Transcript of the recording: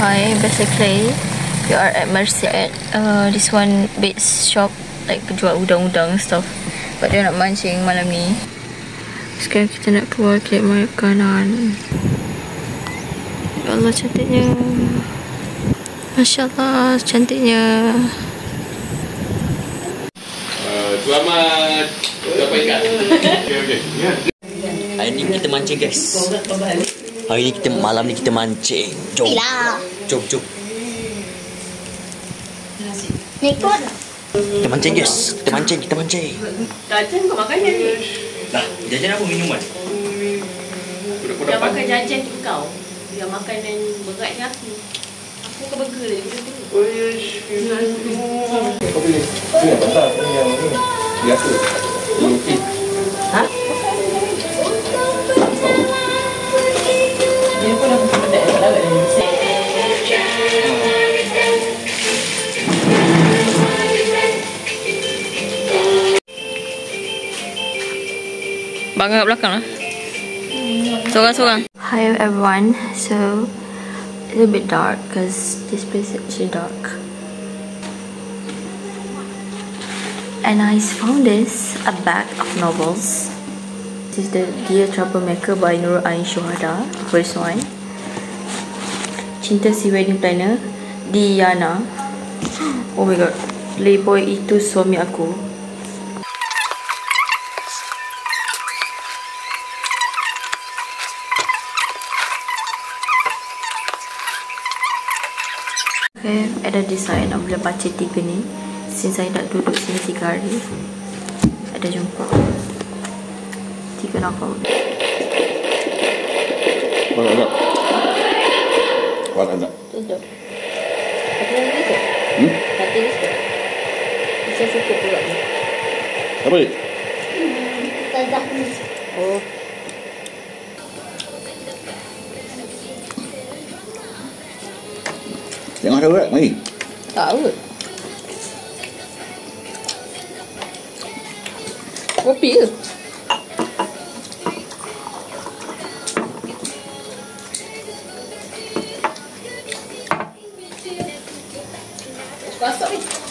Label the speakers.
Speaker 1: Hi, basically we are at Merced. This one baits shop, like jual udang-udang stuff. But dia nak mancing malam ni. Sekarang kita nak keluar cari makanan. Ya Allah, cantiknya. Masya Allah, cantiknya.
Speaker 2: Selamat dapat ikan. Okey.
Speaker 3: Hari ni kita mancing, guys. Hari ni malam ni kita mancing. Jom. Jom.
Speaker 1: Ikut.
Speaker 3: Kita mancing, guys. Kita mancing.
Speaker 4: Jajan kau makan ni.
Speaker 3: Dah, jajan apa minuman?
Speaker 4: Dia makan jajan tu kau. Dia makan yang berat ni aku. Aku ke burger dia.
Speaker 2: Kau pilih. Yang besar yang ni. Biasa. Okey.
Speaker 4: Ha? Dia pun dah benda kat laut ni.
Speaker 1: Bangga kat belakang lah. Sorang-sorang. Hi everyone. So it's a bit dark because this place is actually dark. And I found this, a bag of novels. This is the Dear Troublemaker by Nur Ain Shuhada, first one. Cinta Si Wedding Planner, Diana. Oh my god, Playboy Itu Suami Aku. Okay, ada design nak boleh baca 3 ni. Since saya dah duduk sini 3 hari, ada jumpa 3 novel.
Speaker 2: Mana nak?
Speaker 4: Tutup. Kata lagi tu? Kata ni tu? Bisa cukup pula ni.
Speaker 2: Apa ni?
Speaker 4: Tadah ni. Oh.
Speaker 2: Tengok ada berat, mari.
Speaker 4: Tak kot. Kopi ke? Masak ni.